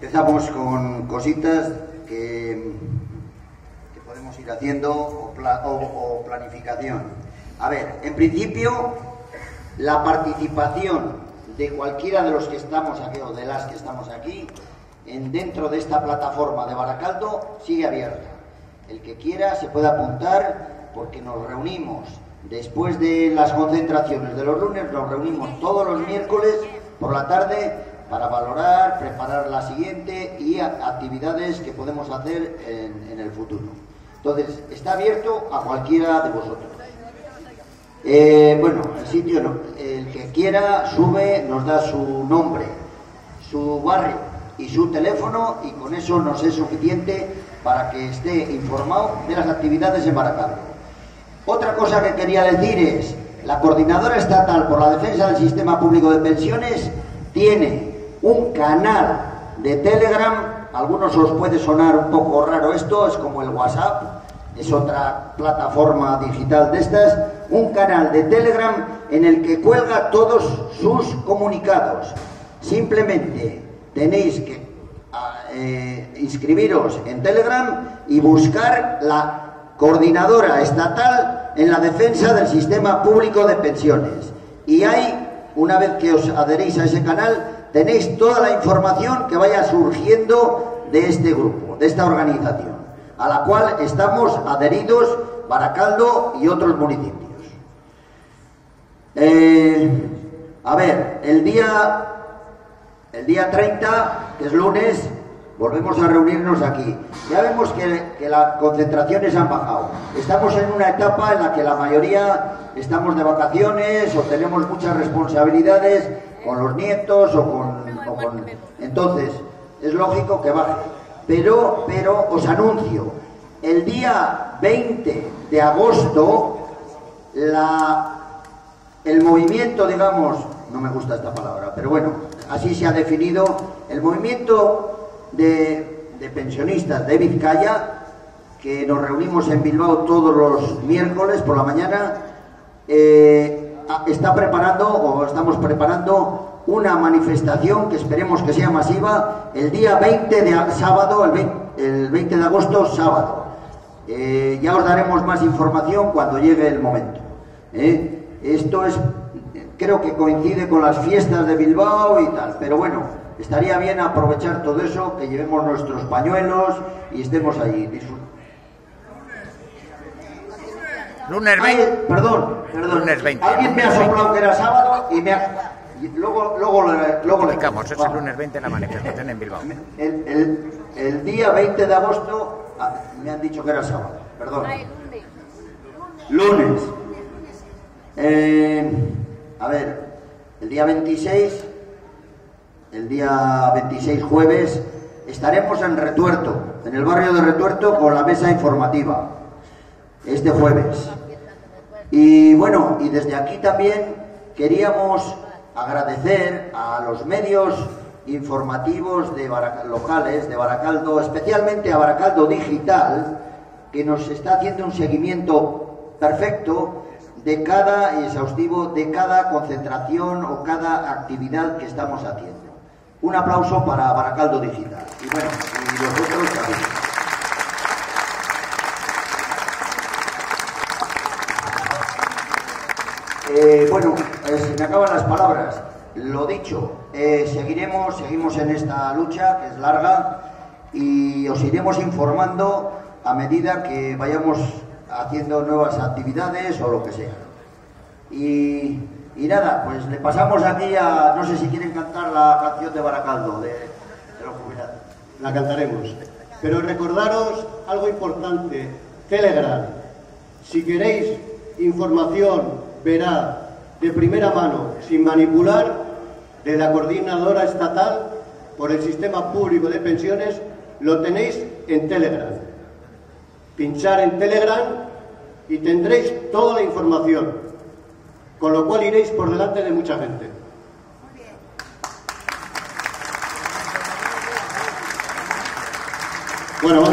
Empezamos con cositas que podemos ir haciendo o planificación. A ver, en principio, la participación de cualquiera de los que estamos aquí o de las que estamos aquí dentro de esta plataforma de Baracaldo sigue abierta. El que quiera se puede apuntar, porque nos reunimos después de las concentraciones de los lunes, nos reunimos todos los miércoles por la tarde para valorar, preparar la siguiente y actividades que podemos hacer en el futuro. Entonces, está abierto a cualquiera de vosotros. Bueno, el sitio no. El que quiera sube, nos da su nombre, su barrio y su teléfono, y con eso nos es suficiente para que esté informado de las actividades en Baracaldo. Otra cosa que quería decir es, la Coordinadora Estatal por la Defensa del Sistema Público de Pensiones tiene un canal de Telegram. Algunos os puede sonar un poco raro esto, es como el WhatsApp, es otra plataforma digital de estas, un canal de Telegram en el que cuelga todos sus comunicados. Simplemente tenéis que inscribiros en Telegram y buscar la Coordinadora Estatal en la Defensa del Sistema Público de Pensiones. Y ahí, una vez que os adherís a ese canal, tenéis toda la información que vaya surgiendo de este grupo, de esta organización, a la cual estamos adheridos Baracaldo y otros municipios. A ver, el día 30, que es lunes, volvemos a reunirnos aquí. Ya vemos que las concentraciones han bajado. Estamos en una etapa en la que la mayoría estamos de vacaciones o tenemos muchas responsabilidades con los nietos o con... Entonces, es lógico que baje. Pero os anuncio, el día 20 de agosto, el movimiento, digamos, no me gusta esta palabra, pero bueno, así se ha definido, el movimiento de pensionistas de Vizcaya, que nos reunimos en Bilbao todos los miércoles por la mañana, está preparando, o estamos preparando, una manifestación que esperemos que sea masiva el día 20 de sábado, el 20 de agosto, sábado. Ya os daremos más información cuando llegue el momento. Esto creo que coincide con las fiestas de Bilbao y tal, pero bueno, estaría bien aprovechar todo eso, que llevemos nuestros pañuelos y estemos allí. Lunes 20. Perdón. Lunes 20. Alguien me ha soplado que era sábado y me ha... Luego le explicamos, es el lunes 20 la manifestación en Bilbao. El día 20 de agosto me han dicho que era sábado, perdón. Lunes. A ver, el día 26 jueves, estaremos en Retuerto, en el barrio de Retuerto, con la mesa informativa, este jueves. Y bueno, y desde aquí también queríamos agradecer a los medios informativos locales de Baracaldo, especialmente a Baracaldo Digital, que nos está haciendo un seguimiento perfecto de cada exhaustivo, de cada concentración o cada actividad que estamos haciendo. Un aplauso para Baracaldo Digital. Y bueno, y los otros también. Bueno, se me acaban las palabras. Lo dicho, seguimos en esta lucha, que es larga, y os iremos informando a medida que vayamos haciendo nuevas actividades o lo que sea. Y nada, pues le pasamos aquí a... No sé si quieren cantar la canción de Baracaldo, de los jubilados. La cantaremos. Pero recordaros algo importante, Telegram. Si queréis información veraz, de primera mano, sin manipular, de la Coordinadora Estatal por el Sistema Público de Pensiones, lo tenéis en Telegram. Pinchar en Telegram y tendréis toda la información, con lo cual iréis por delante de mucha gente. Bueno,